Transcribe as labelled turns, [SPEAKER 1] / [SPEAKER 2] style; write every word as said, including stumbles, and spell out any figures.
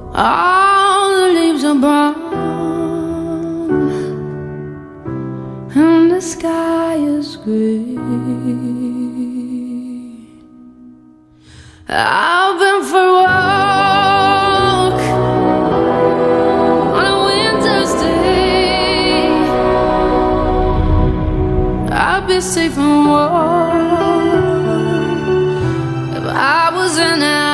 [SPEAKER 1] All the leaves are brown and the sky is gray. I've been for a walk on a winter's day. I'd be safe and warm if I was in it.